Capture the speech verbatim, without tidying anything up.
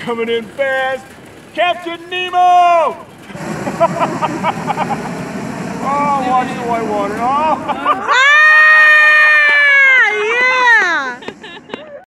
coming in fast. Captain Nemo! Oh, watch the white water. Oh!